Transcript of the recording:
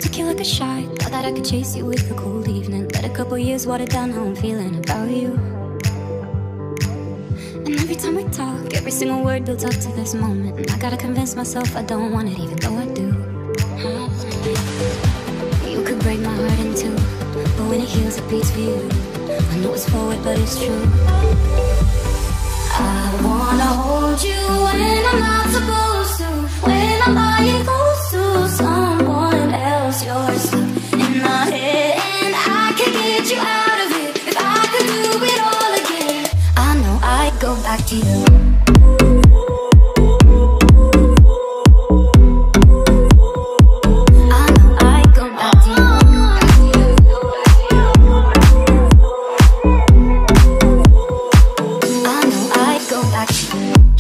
took you like a shot. Thought that I could chase you with a cold evening. Let a couple years water down how I'm feeling about you. And every time we talk, every single word builds up to this moment. And I gotta convince myself I don't want it, even though I do. You could break my heart in two, but when it heals it beats for you. I know it's forward but it's true. I wanna hold you when I'm not supposed to, when I'm lying close to someone else. You're stuck in my head and I can't get you out of it. If I could do it all again, I know I'd go back to you. Go back to you.